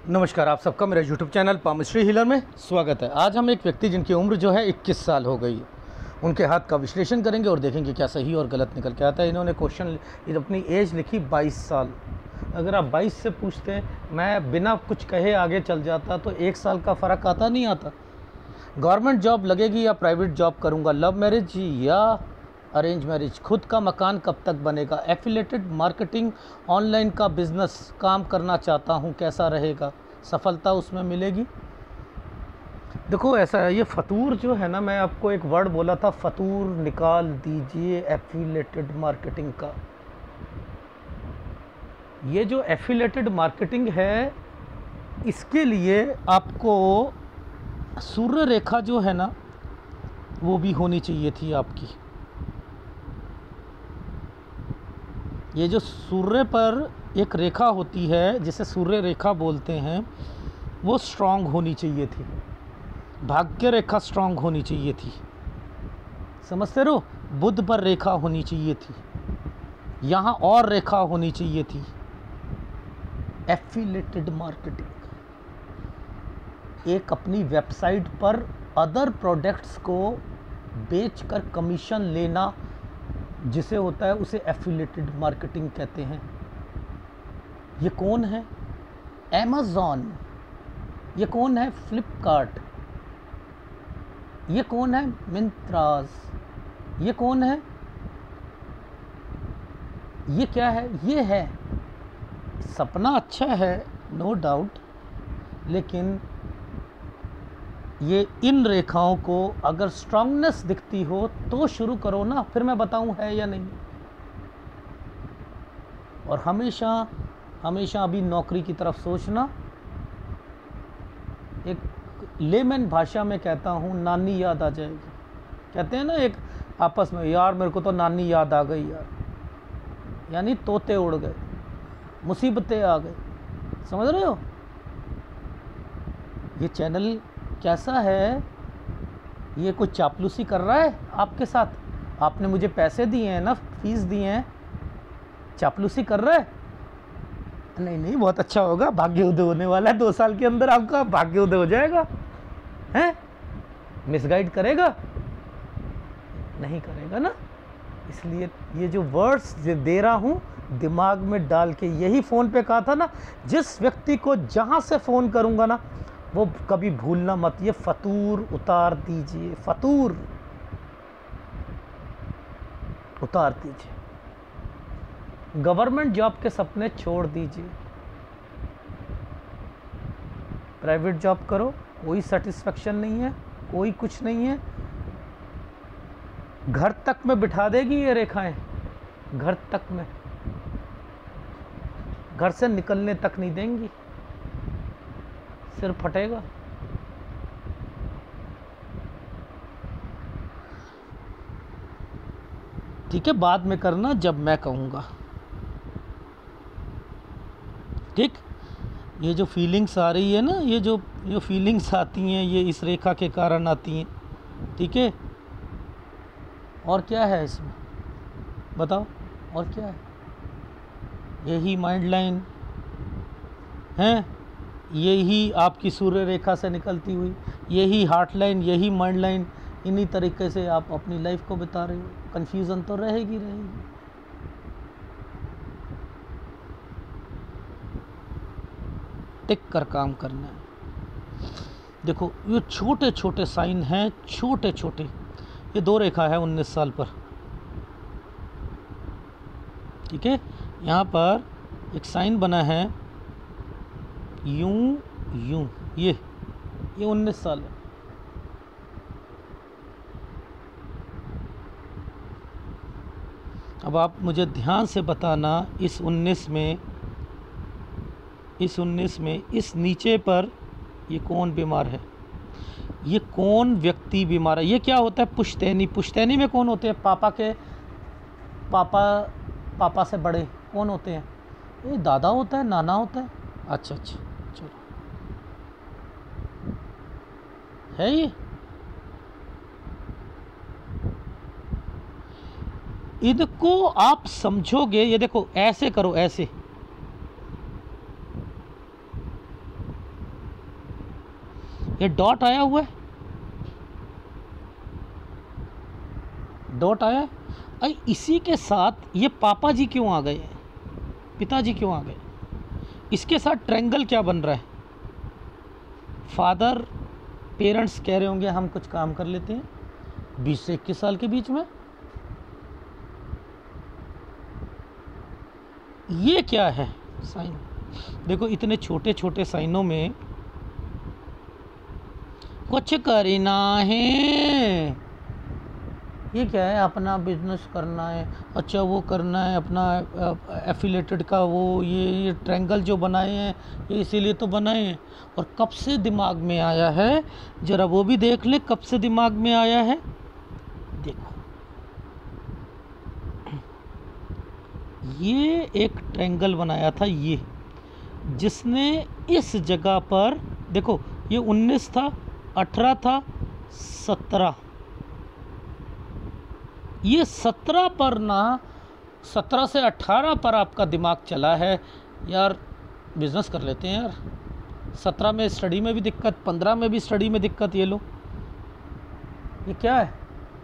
नमस्कार, आप सबका मेरा यूट्यूब चैनल पामश्री हीलर में स्वागत है। आज हम एक व्यक्ति जिनकी उम्र जो है 21 साल हो गई, उनके हाथ का विश्लेषण करेंगे और देखेंगे क्या सही और गलत निकल के आता है। इन्होंने क्वेश्चन अपनी एज लिखी 22 साल। अगर आप 22 से पूछते हैं, मैं बिना कुछ कहे आगे चल जाता तो 1 साल का फ़र्क आता नहीं आता। गवर्नमेंट जॉब लगेगी या प्राइवेट जॉब करूँगा, लव मैरिज या अरेंज मैरिज, खुद का मकान कब तक बनेगा, एफिलेटेड मार्केटिंग, ऑनलाइन का बिज़नेस काम करना चाहता हूँ, कैसा रहेगा, सफलता उसमें मिलेगी। देखो ऐसा है, ये फतूर जो है ना, मैं आपको एक वर्ड बोला था, फतूर निकाल दीजिए एफिलेटेड मार्केटिंग का। ये जो एफिलेटेड मार्केटिंग है, इसके लिए आपको सूर्य रेखा जो है ना वो भी होनी चाहिए थी आपकी। ये जो सूर्य पर एक रेखा होती है जिसे सूर्य रेखा बोलते हैं, वो स्ट्रांग होनी चाहिए थी। भाग्य रेखा स्ट्रांग होनी चाहिए थी, समझते रहो। बुध पर रेखा होनी चाहिए थी, यहाँ और रेखा होनी चाहिए थी। एफिलेटेड मार्केटिंग, एक अपनी वेबसाइट पर अदर प्रोडक्ट्स को बेचकर कमीशन लेना जिसे होता है, उसे एफिलेटेड मार्केटिंग कहते हैं। ये कौन है? अमेज़ॉन। ये कौन है? फ्लिपकार्ट। ये कौन है? मिंत्रास। ये कौन है? ये क्या है? ये है सपना। अच्छा है, नो डाउट, लेकिन ये इन रेखाओं को अगर स्ट्रांगनेस दिखती हो तो शुरू करो ना, फिर मैं बताऊं है या नहीं। और हमेशा हमेशा अभी नौकरी की तरफ सोचना। एक लेमन भाषा में कहता हूँ, नानी याद आ जाएगी। कहते हैं ना एक आपस में, यार मेरे को तो नानी याद आ गई यार, यानी तोते उड़ गए, मुसीबतें आ गई। समझ रहे हो? ये चैनल कैसा है? ये कुछ चापलूसी कर रहा है आपके साथ? आपने मुझे पैसे दिए हैं ना, फीस दिए हैं, चापलूसी कर रहा है? नहीं नहीं, बहुत अच्छा होगा, भाग्योदय होने वाला है 2 साल के अंदर, आपका भाग्योदय हो जाएगा। हैं? मिसगाइड करेगा? नहीं करेगा ना। इसलिए ये जो वर्ड्स दे रहा हूँ दिमाग में डाल के, यही फ़ोन पे कहा था ना, जिस व्यक्ति को जहाँ से फ़ोन करूँगा ना, वो कभी भूलना मत, ये फतूर उतार दीजिए, फतूर उतार दीजिए। गवर्नमेंट जॉब के सपने छोड़ दीजिए, प्राइवेट जॉब करो, कोई सेटिस्फेक्शन नहीं है, कोई कुछ नहीं है। घर तक में बिठा देगी ये रेखाएं, घर तक में, घर से निकलने तक नहीं देंगी, सिर फटेगा। ठीक है, बाद में करना जब मैं कहूँगा। ठीक, ये जो फीलिंग्स आ रही है ना, ये जो फीलिंग्स आती हैं, ये इस रेखा के कारण आती हैं। ठीक है, और क्या है इसमें बताओ, और क्या है? यही माइंड लाइन है, यही आपकी सूर्य रेखा से निकलती हुई, यही हार्ट लाइन, यही माइंड लाइन, इन्हीं तरीके से आप अपनी लाइफ को बिता रहे हो। कन्फ्यूज़न तो रहेगी। टिक कर काम करना है। देखो ये छोटे छोटे साइन हैं, छोटे छोटे। ये 2 रेखा है 19 साल पर। ठीक है, यहाँ पर एक साइन बना है यूं यूं, ये 19 साल है। अब आप मुझे ध्यान से बताना, इस 19 में इस नीचे पर ये कौन बीमार है? ये कौन व्यक्ति बीमार है? ये क्या होता है? पुश्तैनी। पुश्तैनी में कौन होते हैं? पापा से बड़े कौन होते हैं? ये दादा होता है, नाना होता है। अच्छा, चलो है ये। इनको आप समझोगे, ये देखो ऐसे करो, ऐसे ये डॉट आया हुआ है, डॉट आया है। अरे इसी के साथ ये पापा जी क्यों आ गए, पिताजी क्यों आ गए? इसके साथ ट्रायंगल क्या बन रहा है? फादर, पेरेंट्स कह रहे होंगे हम कुछ काम कर लेते हैं 20 से 21 साल के बीच में। ये क्या है साइन? देखो इतने छोटे छोटे साइनों में कुछ करना है। ये क्या है? अपना बिजनेस करना है, अच्छा वो करना है अपना एफिलेटेड का वो ये ट्रायंगल जो बनाए हैं ये इसीलिए तो बनाए हैं। और कब से दिमाग में आया है, ज़रा वो भी देख ले कब से दिमाग में आया है। देखो ये एक ट्रायंगल बनाया था ये, जिसने इस जगह पर देखो ये 19 था, 18 था, 17, ये 17 पर ना 17 से 18 पर आपका दिमाग चला है यार बिजनेस कर लेते हैं यार। 17 में स्टडी में भी दिक्कत, 15 में भी स्टडी में दिक्कत। ये लो ये क्या है?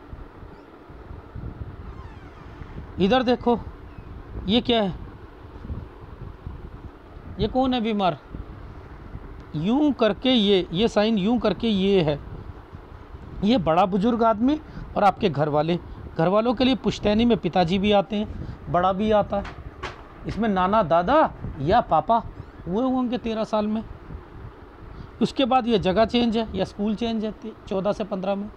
इधर देखो ये क्या है? ये कौन है बीमार? यूं करके ये साइन यूं करके ये है। ये बड़ा बुजुर्ग आदमी और आपके घर वालों के लिए पुश्तैनी में पिताजी भी आते हैं, बड़ा भी आता है। इसमें नाना दादा या पापा हुए होंगे 13 साल में। उसके बाद ये जगह चेंज है या स्कूल चेंज है 14 से 15 में।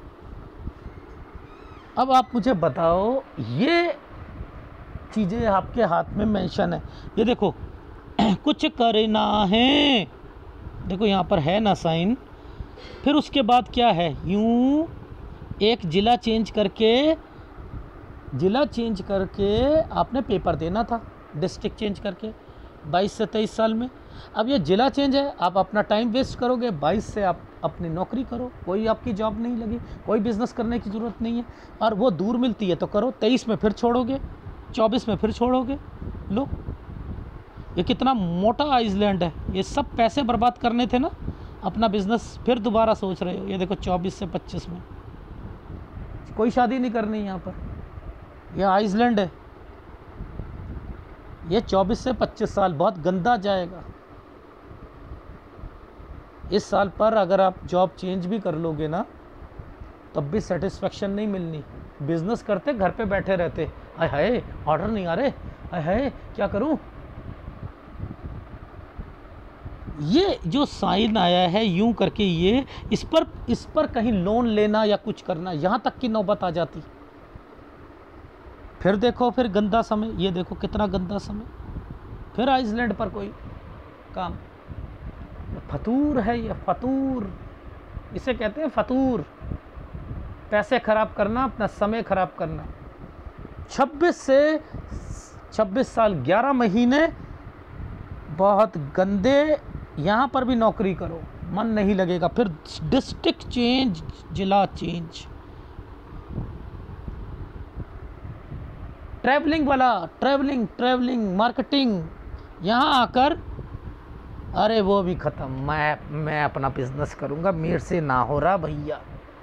अब आप मुझे बताओ ये चीज़ें आपके हाथ में मेंशन है, ये देखो कुछ करना है, देखो यहाँ पर है ना साइन। फिर उसके बाद क्या है? यूं एक ज़िला चेंज करके आपने पेपर देना था, डिस्ट्रिक्ट चेंज करके 22 से 23 साल में। अब ये ज़िला चेंज है, आप अपना टाइम वेस्ट करोगे। 22 से आप अपनी नौकरी करो, कोई आपकी जॉब नहीं लगी, कोई बिज़नेस करने की ज़रूरत नहीं है। और वो दूर मिलती है तो करो, 23 में फिर छोड़ोगे, 24 में फिर छोड़ोगे। लो ये कितना मोटा आइसलैंड है। ये सब पैसे बर्बाद करने थे ना, अपना बिज़नेस फिर दोबारा सोच रहे हो। ये देखो 24 से 25 में कोई शादी नहीं करनी यहाँ पर, यह आइसलैंड है। ये 24 से 25 साल बहुत गंदा जाएगा। इस साल पर अगर आप जॉब चेंज भी कर लोगे ना तब भी सेटिस्फेक्शन नहीं मिलनी। बिजनेस करते घर पे बैठे रहते, आय हाय ऑर्डर नहीं आ रहे, आय हाय क्या करूं। ये जो साइन आया है यूं करके ये इस पर कहीं लोन लेना या कुछ करना, यहाँ तक की नौबत आ जाती। फिर देखो फिर गंदा समय, ये देखो कितना गंदा समय। फिर आइसलैंड पर कोई काम, फतूर है ये, फतूर इसे कहते हैं, फतूर। पैसे खराब करना, अपना समय खराब करना। 26 से 26 साल 11 महीने बहुत गंदे। यहाँ पर भी नौकरी करो, मन नहीं लगेगा। फिर डिस्ट्रिक्ट चेंज, जिला चेंज, ट्रैवलिंग वाला, ट्रैवलिंग मार्केटिंग। यहाँ आकर अरे वो भी ख़त्म, मैं अपना बिजनेस करूँगा, मेरे से ना हो रहा भैया।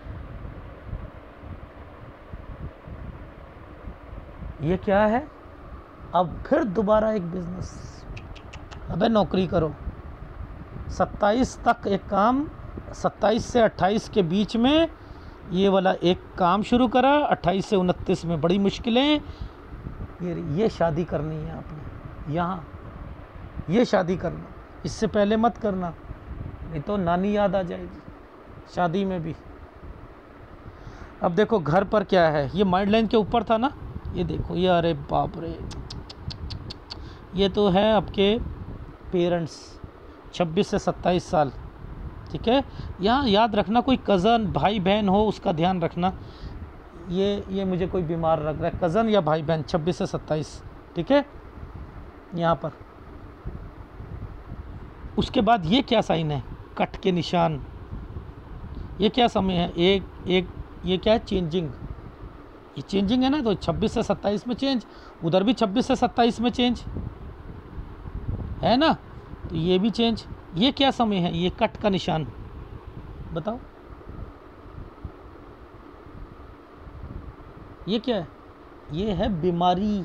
ये क्या है? अब फिर दोबारा एक बिजनेस। अबे नौकरी करो। 27 तक एक काम, 27 से 28 के बीच में ये वाला एक काम शुरू करा। 28 से 29 में बड़ी मुश्किलें। ये शादी करनी है आपने, यहाँ ये शादी करना, इससे पहले मत करना, नहीं तो नानी याद आ जाएगी शादी में भी। अब देखो घर पर क्या है, ये माइंड लाइन के ऊपर था ना, ये देखो ये, अरे बाप रे, ये तो है आपके पेरेंट्स 26 से 27 साल। ठीक है, यहाँ याद रखना कोई कज़न भाई बहन हो उसका ध्यान रखना। ये मुझे कोई बीमार लग रहा है, कज़न या भाई बहन 26 से 27। ठीक है, यहाँ पर। उसके बाद ये क्या साइन है? कट के निशान। ये क्या समय है? एक ये क्या है? चेंजिंग। ये चेंजिंग है ना, तो 26 से 27 में चेंज, उधर भी 26 से 27 में चेंज है ना, तो ये भी चेंज। ये क्या समय है? ये कट का निशान। बताओ ये क्या है? ये है बीमारी।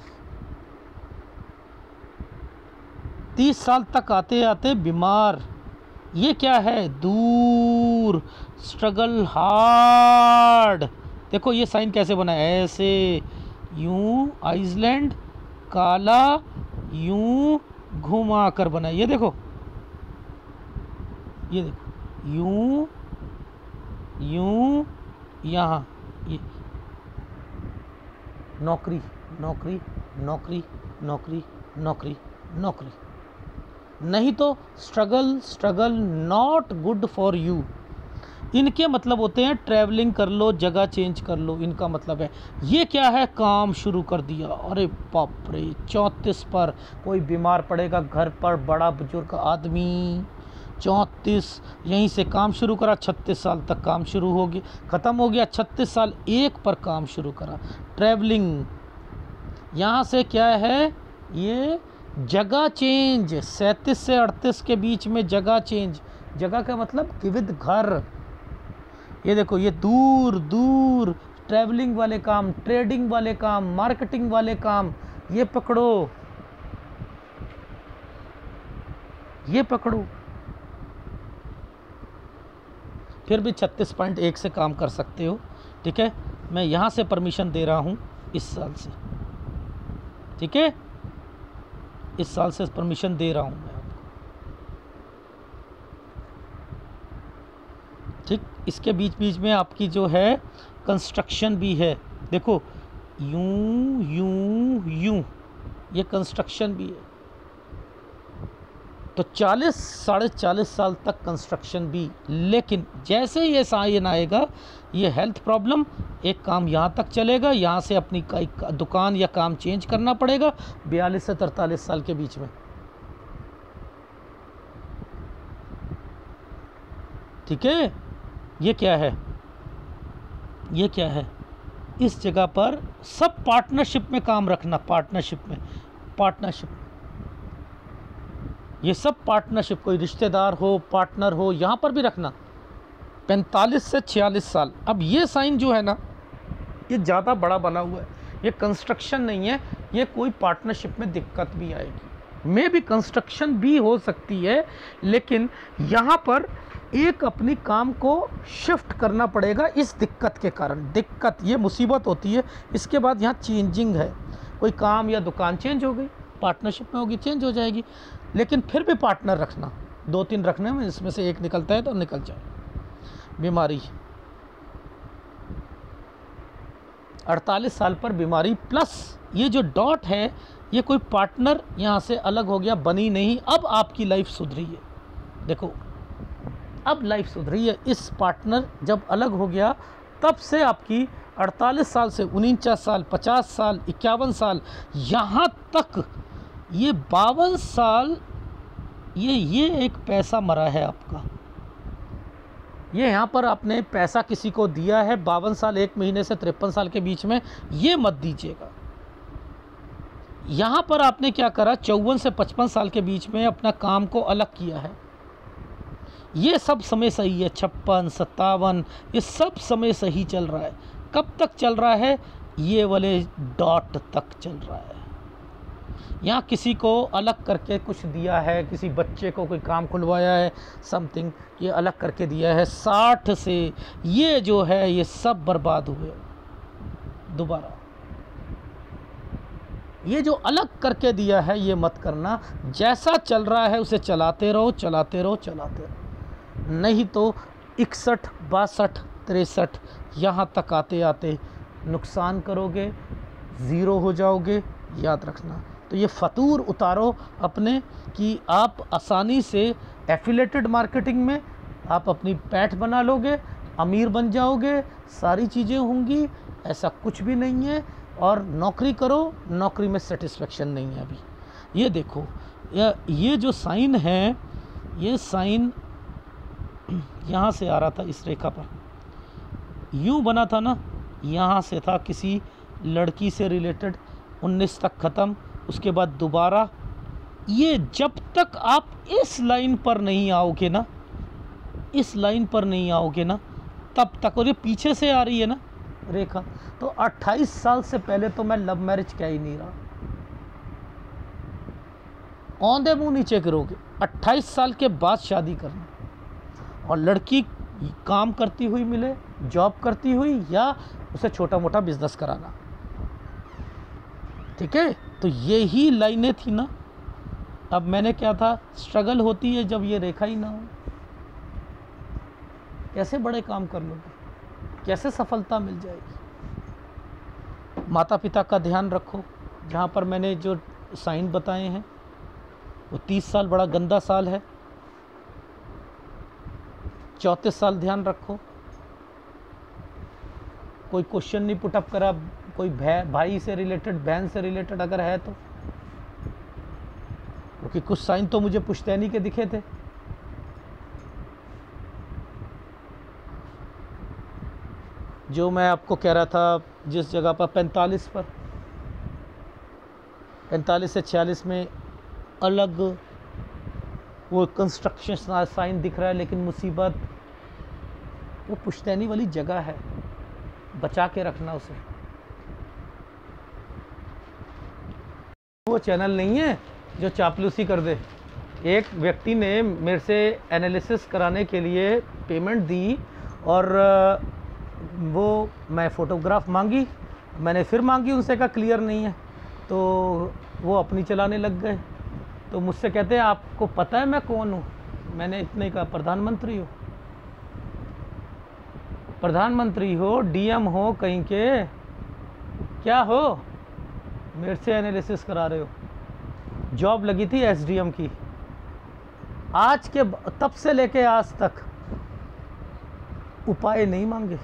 30 साल तक आते आते बीमार। ये क्या है? दूर, स्ट्रगल हार्ड। देखो ये साइन कैसे बना है, ऐसे, यूं आइसलैंड, काला, यूं घुमा कर बना है। ये देखो, ये देखो, यूं यूं, यहाँ ये नौकरी नौकरी नौकरी नौकरी नौकरी नौकरी। नहीं तो struggle struggle, not good for you. इनके मतलब होते हैं ट्रैवलिंग कर लो, जगह चेंज कर लो, इनका मतलब है। ये क्या है? काम शुरू कर दिया। अरे बाप रे, 34 पर कोई बीमार पड़ेगा घर पर, बड़ा बुजुर्ग आदमी, 34 यहीं से काम शुरू करा, 36 साल तक काम शुरू हो गया, ख़त्म हो गया। 36 साल एक पर काम शुरू करा, ट्रैवलिंग। यहाँ से क्या है? ये जगह चेंज, 37 से 38 के बीच में जगह चेंज। जगह का मतलब विविध घर। ये देखो, ये दूर दूर, ट्रैवलिंग वाले काम, ट्रेडिंग वाले काम, मार्केटिंग वाले काम। ये पकड़ो, ये पकड़ो। फिर भी 36.1 से काम कर सकते हो। ठीक है, मैं यहाँ से परमिशन दे रहा हूँ इस साल से। ठीक है, इस साल से परमिशन दे रहा हूँ मैं आपको। ठीक, इसके बीच बीच में आपकी जो है कंस्ट्रक्शन भी है। देखो, यूं यूं यूं, ये कंस्ट्रक्शन भी है। तो 40 साढ़े 40 साल तक कंस्ट्रक्शन भी। लेकिन जैसे ये साइन आएगा, ये हेल्थ प्रॉब्लम, एक काम यहाँ तक चलेगा, यहाँ से अपनी दुकान या काम चेंज करना पड़ेगा 42 से 43 साल के बीच में। ठीक है, ये क्या है? ये क्या है? इस जगह पर सब पार्टनरशिप में काम रखना, पार्टनरशिप में, पार्टनरशिप। ये सब पार्टनरशिप, कोई रिश्तेदार हो, पार्टनर हो, यहाँ पर भी रखना। 45 से 46 साल। अब ये साइन जो है ना, ये ज़्यादा बड़ा बना हुआ है, ये कंस्ट्रक्शन नहीं है, ये कोई पार्टनरशिप में दिक्कत भी आएगी। मे भी कंस्ट्रक्शन भी हो सकती है, लेकिन यहाँ पर एक अपनी काम को शिफ्ट करना पड़ेगा इस दिक्कत के कारण। दिक्कत, ये मुसीबत होती है। इसके बाद यहाँ चेंजिंग है, कोई काम या दुकान चेंज हो गई, पार्टनरशिप में होगी, चेंज हो जाएगी। लेकिन फिर भी पार्टनर रखना, 2-3 रखने में, इसमें से एक निकलता है तो निकल जाए। बीमारी 48 साल पर बीमारी, प्लस ये जो डॉट है, ये कोई पार्टनर यहाँ से अलग हो गया, बनी नहीं। अब आपकी लाइफ सुधरी है। देखो, अब लाइफ सुधरी है। इस पार्टनर जब अलग हो गया, तब से आपकी 48 साल से 49 साल, 50 साल, 51 साल, यहाँ तक ये 52 साल, ये एक पैसा मरा है आपका। ये यहाँ पर आपने पैसा किसी को दिया है 52 साल 1 महीने से 53 साल के बीच में, ये मत दीजिएगा। यहाँ पर आपने क्या करा, 54 से 55 साल के बीच में अपना काम को अलग किया है। ये सब समय सही है, 56, 57, ये सब समय सही चल रहा है। कब तक चल रहा है? ये वाले डॉट तक चल रहा है। यहाँ किसी को अलग करके कुछ दिया है, किसी बच्चे को कोई काम खुलवाया है, समथिंग, ये अलग करके दिया है। 60 से ये जो है, ये सब बर्बाद हुए दोबारा। ये जो अलग करके दिया है, ये मत करना। जैसा चल रहा है उसे चलाते रहो, चलाते रहो, चलाते रहो। नहीं तो 61, 62, 63 यहाँ तक आते आते नुकसान करोगे, ज़ीरो हो जाओगे, याद रखना। तो ये फतूर उतारो अपने, कि आप आसानी से एफिलेटेड मार्केटिंग में आप अपनी पैठ बना लोगे, अमीर बन जाओगे, सारी चीज़ें होंगी। ऐसा कुछ भी नहीं है। और नौकरी करो, नौकरी में सेटिस्फेक्शन नहीं है अभी। ये देखो, ये जो साइन है, ये साइन यहाँ से आ रहा था, इस रेखा पर यूँ बना था ना, यहाँ से था किसी लड़की से रिलेटेड, 19 तक ख़त्म, उसके बाद दोबारा। ये जब तक आप इस लाइन पर नहीं आओगे ना, इस लाइन पर नहीं आओगे ना तब तक, और ये पीछे से आ रही है ना रेखा, तो 28 साल से पहले तो मैं लव मैरिज क्या ही नहीं रहा। औंधे मुंह नीचे गिरोगे। 28 साल के बाद शादी करना, और लड़की काम करती हुई मिले, जॉब करती हुई, या उसे छोटा मोटा बिजनेस कराना। ठीक है, तो यही लाइनें थी ना। अब मैंने क्या था, स्ट्रगल होती है जब ये रेखा ही ना हो। कैसे बड़े काम कर लोगे, कैसे सफलता मिल जाएगी। माता पिता का ध्यान रखो। जहाँ पर मैंने जो साइन बताए हैं वो 30 साल बड़ा गंदा साल है। 34 साल ध्यान रखो। कोई क्वेश्चन नहीं पुटअप करा, कोई भाई से रिलेटेड, बहन से रिलेटेड अगर है तो, क्योंकि कुछ साइन तो मुझे पुश्तैनी के दिखे थे। जो मैं आपको कह रहा था, जिस जगह पर 45 से 46 में अलग वो कंस्ट्रक्शन साइन दिख रहा है, लेकिन मुसीबत वो पुश्तैनी वाली जगह है, बचा के रखना उसे। वो चैनल नहीं है जो चापलूसी कर दे। एक व्यक्ति ने मेरे से एनालिसिस कराने के लिए पेमेंट दी, और वो मैं फ़ोटोग्राफ मांगी, मैंने फिर मांगी, उनसे कहा क्लियर नहीं है, तो वो अपनी चलाने लग गए। तो मुझसे कहते हैं आपको पता है मैं कौन हूँ? मैंने इतने कहा प्रधानमंत्री हो, प्रधानमंत्री हो, डीएम हो कहीं के, क्या हो, मेरे से एनालिसिस करा रहे हो। जॉब लगी थी एसडीएम की, आज के तब से लेके आज तक उपाय नहीं मांगे।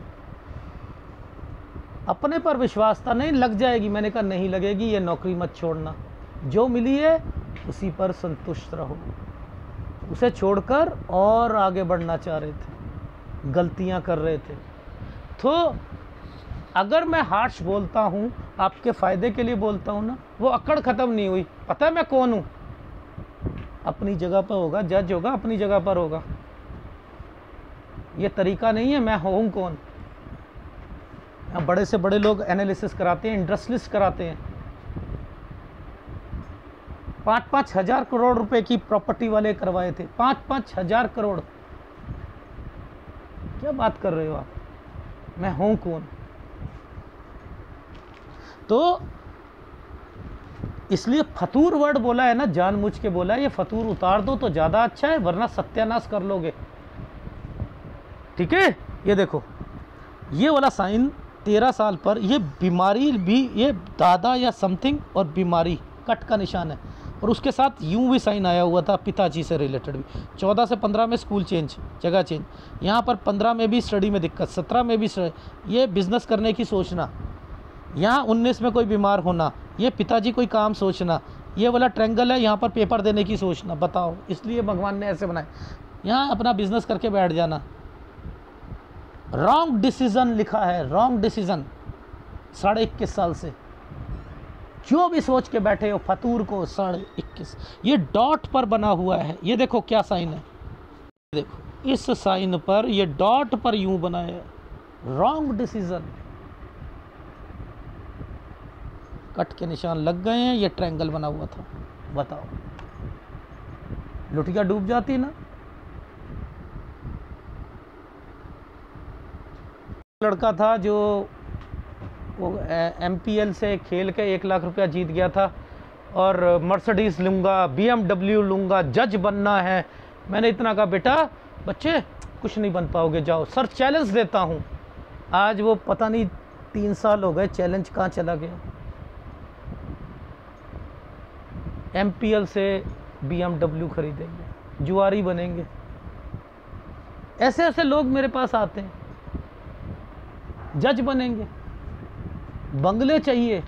अपने पर विश्वास था, नहीं लग जाएगी। मैंने कहा नहीं लगेगी, ये नौकरी मत छोड़ना, जो मिली है उसी पर संतुष्ट रहो। उसे छोड़कर और आगे बढ़ना चाह रहे थे, गलतियां कर रहे थे। तो अगर मैं हार्श बोलता हूं, आपके फ़ायदे के लिए बोलता हूं ना, वो अकड़ ख़त्म नहीं हुई। पता है मैं कौन हूं? अपनी जगह पर होगा, जज होगा अपनी जगह पर होगा। ये तरीका नहीं है मैं हूं कौन। बड़े से बड़े लोग एनालिसिस कराते हैं, इंडस्ट्रियलिस्ट कराते हैं। 5-5 हज़ार करोड़ रुपए की प्रॉपर्टी वाले करवाए थे। 5-5 हज़ार करोड़। क्या बात कर रहे हो आप? मैं हूं कौन? तो इसलिए फतूर वर्ड बोला है ना, जानबूझ के बोला है। ये फतूर उतार दो तो ज़्यादा अच्छा है, वरना सत्यानाश कर लोगे। ठीक है, ये देखो, ये वाला साइन 13 साल पर, ये बीमारी भी, ये दादा या समथिंग और बीमारी कट का निशान है, और उसके साथ यूं भी साइन आया हुआ था पिताजी से रिलेटेड भी। 14 से 15 में स्कूल चेंज, जगह चेंज, यहाँ पर 15 में भी स्टडी में दिक्कत, 17 में भी ये बिज़नेस करने की सोचना, यहाँ 19 में कोई बीमार होना, ये पिताजी कोई काम सोचना, ये वाला ट्रैंगल है, यहाँ पर पेपर देने की सोचना। बताओ, इसलिए भगवान ने ऐसे बनाए। यहाँ अपना बिजनेस करके बैठ जाना। रॉन्ग डिसीज़न लिखा है, रॉन्ग डिसीज़न। 21.5 साल से जो भी सोच के बैठे हो फतूर को, 21.5 ये डॉट पर बना हुआ है। ये देखो क्या साइन है, देखो इस साइन पर ये डॉट पर यूं बना है, रॉन्ग डिसीज़न। कट के निशान लग गए हैं, ये ट्रायंगल बना हुआ था। बताओ, लुटिया डूब जाती ना। लड़का था जो वो MPL से खेल के 1 लाख रुपया जीत गया था, और मर्सिडीज़ लूँगा, BMW लूँगा, जज बनना है। मैंने इतना कहा बेटा बच्चे कुछ नहीं बन पाओगे, जाओ सर चैलेंज देता हूँ। आज वो पता नहीं 3 साल हो गए, चैलेंज कहाँ चला गया। MPL से BMW खरीदेंगे, जुआरी बनेंगे। ऐसे ऐसे लोग मेरे पास आते हैं, जज बनेंगे, बंगले चाहिए।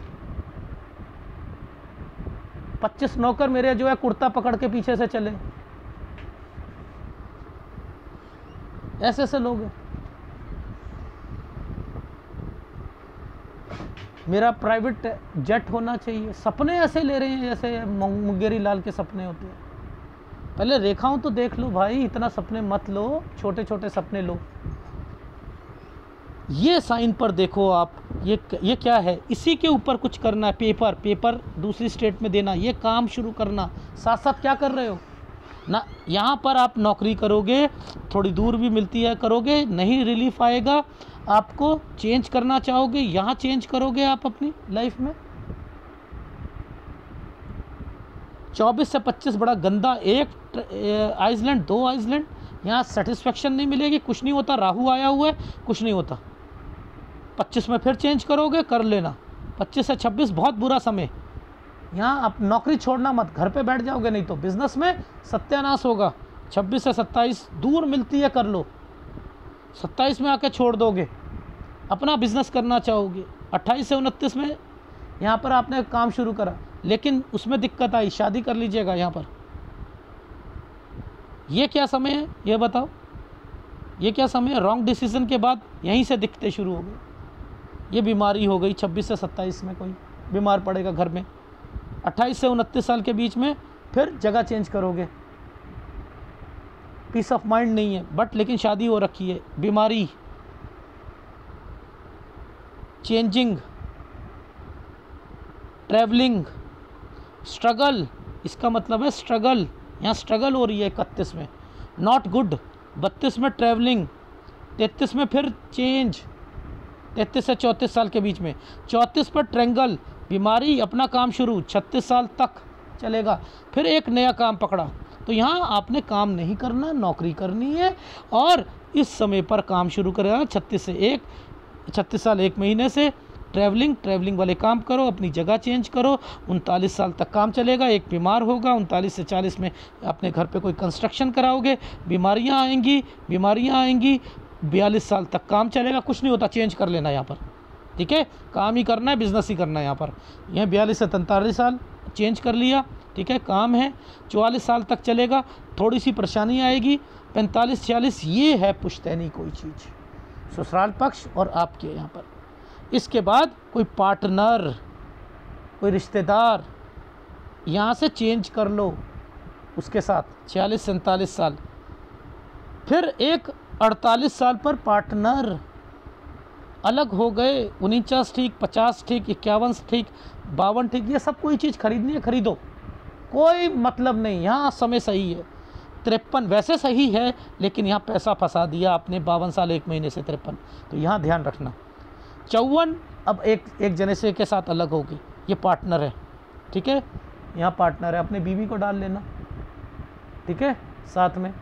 25 नौकर मेरे जो है कुर्ता पकड़ के पीछे से चले, ऐसे ऐसे लोग हैं। मेरा प्राइवेट जेट होना चाहिए। सपने ऐसे ले रहे हैं जैसे मुंगेरी लाल के सपने होते हैं। पहले रेखाओं तो देख लो भाई, इतना सपने मत लो, छोटे छोटे सपने लो। ये साइन पर देखो आप, ये क्या है, इसी के ऊपर कुछ करना है। पेपर दूसरी स्टेट में देना, ये काम शुरू करना। साथ साथ क्या कर रहे हो ना, यहाँ पर आप नौकरी करोगे, थोड़ी दूर भी मिलती है, करोगे नहीं रिलीफ आएगा, आपको चेंज करना चाहोगे, यहाँ चेंज करोगे आप अपनी लाइफ में। 24 से 25 बड़ा गंदा, 1 आइसलैंड 2 आइसलैंड, यहाँ सेटिस्फेक्शन नहीं मिलेगी, कुछ नहीं होता, राहु आया हुआ है, कुछ नहीं होता। 25 में फिर चेंज करोगे, कर लेना। 25 से 26 बहुत बुरा समय, यहाँ आप नौकरी छोड़ना मत, घर पे बैठ जाओगे, नहीं तो बिजनेस में सत्यानाश होगा। 26 से 27 दूर मिलती है, कर लो। 27 में आके छोड़ दोगे, अपना बिजनेस करना चाहोगे। 28 से 29 में यहाँ पर आपने काम शुरू करा, लेकिन उसमें दिक्कत आई, शादी कर लीजिएगा। यहाँ पर ये क्या समय है, ये बताओ, ये क्या समय है? रॉन्ग डिसीजन के बाद यहीं से दिक्कतें शुरू हो गई। ये बीमारी हो गई 26 से 27 में, कोई बीमार पड़ेगा घर में। 28 से 29 साल के बीच में फिर जगह चेंज करोगे, पीस ऑफ माइंड नहीं है, बट लेकिन शादी हो रखी है, बीमारी, चेंजिंग, ट्रैवलिंग, स्ट्रगल, इसका मतलब है स्ट्रगल, यहाँ स्ट्रगल हो रही है 31 में, नॉट गुड। 32 में ट्रैवलिंग, 33 में फिर चेंज, 33 से 34 साल के बीच में, 34 पर ट्रेंगल, बीमारी, अपना काम शुरू, 36 साल तक चलेगा, फिर एक नया काम पकड़ा। तो यहाँ आपने काम नहीं करना, नौकरी करनी है, और इस समय पर काम शुरू करेगा। 36 साल 1 महीने से ट्रैवलिंग वाले काम करो, अपनी जगह चेंज करो। 39 साल तक काम चलेगा, एक बीमार होगा। 39 से 40 में अपने घर पे कोई कंस्ट्रक्शन कराओगे, बीमारियां आएंगी। 42 साल तक काम चलेगा, कुछ नहीं होता, चेंज कर लेना यहाँ पर, ठीक है। काम ही करना है, बिजनेस ही करना है यहाँ पर। यह 42 से 43 साल चेंज कर लिया, ठीक है, काम है। 44 साल तक चलेगा, थोड़ी सी परेशानी आएगी। 45-46 ये है पुश्तैनी कोई चीज़, ससुराल पक्ष और आपके यहाँ पर। इसके बाद कोई पार्टनर, कोई रिश्तेदार, यहाँ से चेंज कर लो उसके साथ। 46 से 47 साल, फिर एक 48 साल पर पार्टनर, अलग हो गए। 49 ठीक, 50 ठीक, 51 ठीक, 52 ठीक, ये सब कोई चीज़ खरीदनी है खरीदो, कोई मतलब नहीं, यहाँ समय सही है। 53 वैसे सही है, लेकिन यहाँ पैसा फंसा दिया आपने, 52 साल 1 महीने से 53, तो यहाँ ध्यान रखना। 54 अब एक जने से के साथ अलग होगी, ये पार्टनर है, ठीक है, यहाँ पार्टनर है, अपने बीवी को डाल लेना, ठीक है, साथ में।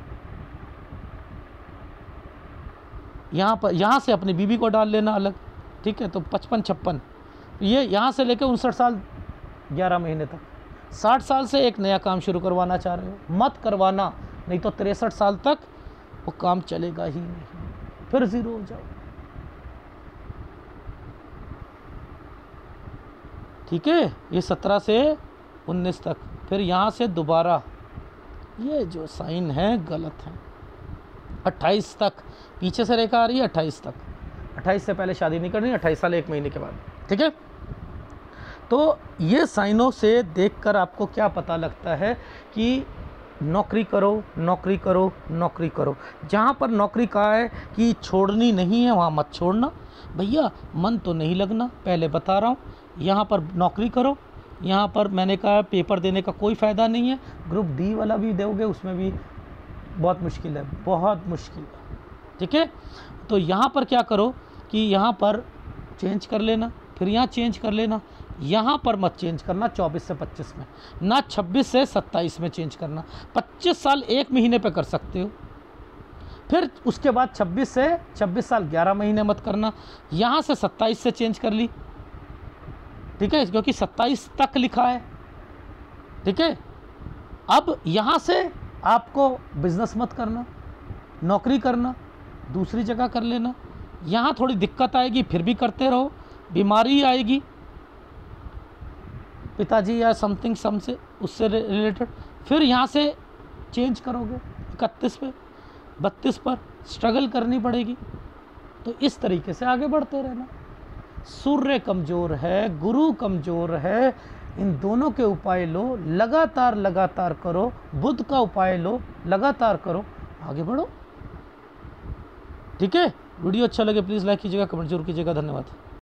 यहाँ से अपनी बीवी को डाल लेना अलग, ठीक है। तो 55-56 ये यहाँ से लेकर 59 साल 11 महीने तक। 60 साल से एक नया काम शुरू करवाना चाह रहे हो, मत करवाना, नहीं तो 63 साल तक वो काम चलेगा ही नहीं, फिर ज़ीरो हो जाओ, ठीक है। ये 17 से 19 तक, फिर यहाँ से दोबारा, ये जो साइन है गलत है। 28 तक पीछे से रेखा आ रही है, 28 तक, 28 से पहले शादी नहीं करनी, 28 साल 1 महीने के बाद, ठीक है। तो ये साइनों से देखकर आपको क्या पता लगता है कि नौकरी करो, नौकरी करो, नौकरी करो। जहाँ पर नौकरी कहा है कि छोड़नी नहीं है, वहाँ मत छोड़ना भैया, मन तो नहीं लगना, पहले बता रहा हूँ। यहाँ पर नौकरी करो, यहाँ पर मैंने कहा पेपर देने का कोई फ़ायदा नहीं है। ग्रुप डी वाला भी दोगे, उसमें भी बहुत मुश्किल है, बहुत मुश्किल है, ठीक है। तो यहाँ पर क्या करो कि यहाँ पर चेंज कर लेना, फिर यहाँ चेंज कर लेना, यहाँ पर मत चेंज करना 24 से 25 में, ना 26 से 27 में चेंज करना। 25 साल 1 महीने पे कर सकते हो, फिर उसके बाद 26 साल 11 महीने मत करना। यहाँ से 27 से चेंज कर ली, ठीक है, क्योंकि 27 तक लिखा है, ठीक है। अब यहाँ से आपको बिजनेस मत करना, नौकरी करना, दूसरी जगह कर लेना। यहाँ थोड़ी दिक्कत आएगी, फिर भी करते रहो, बीमारी आएगी पिताजी या समथिंग सम से, उससे रिलेटेड, फिर यहाँ से चेंज करोगे 31 पे, 32 पर स्ट्रगल करनी पड़ेगी। तो इस तरीके से आगे बढ़ते रहना। सूर्य कमज़ोर है, गुरु कमज़ोर है, इन दोनों के उपाय लो, लगातार लगातार करो, बुध का उपाय लो, लगातार करो, आगे बढ़ो। ठीक है, वीडियो अच्छा लगे प्लीज़ लाइक कीजिएगा, कमेंट जरूर कीजिएगा। धन्यवाद।